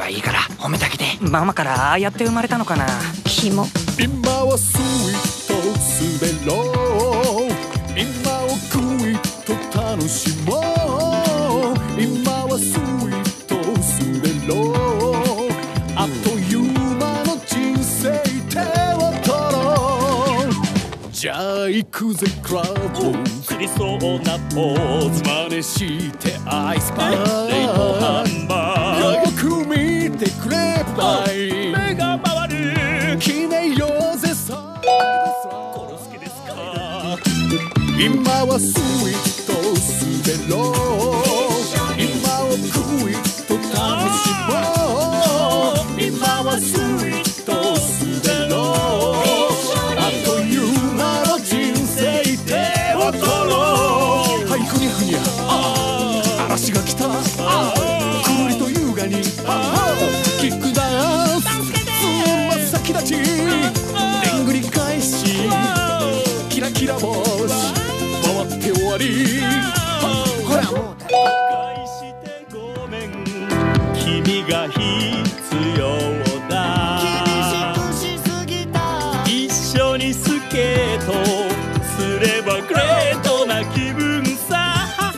はいいから褒めてあげて。 ママからああやって生まれたのかな。 キモ。 今はスイート滑ろう、今をクイッと楽しもう、今はスイート滑ろう、あっという間の人生手を取ろう。じゃあ行くぜクラブ、 釣りそうなポーズ、 真似してアイスパイ、 レイトハンバーよく見てくればいい、 目が回る決めようぜさ、 コロスケですか。 今はスイート滑ろう、今をクイッと楽しもう、今はスイート滑ろう、あっという間の人生手を取ろう。はいふにゃふにゃ、嵐が来た、くるりと優雅にキックダンス、つま先立ちでんぐり返し、キラキラ星回って終わり、ほらもう返してごめん、君が必要だ。 厳しくしすぎた、 一緒にスケートすればグレートな気分さ。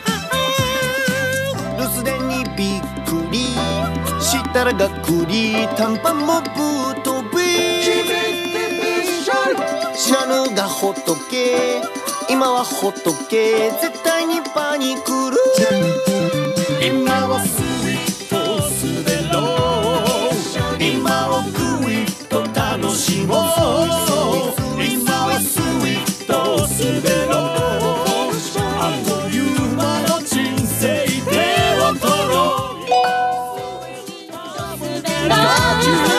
留守電にびっくりしたらがっくり、短パンもぶっ飛び、知らぬがほっとけ、今はほっとけ、絶対にパニクる。 今はスイート滑ろう、今をクイッと楽しもう、今はスイート滑ろう、あっという間の人生手を取ろう。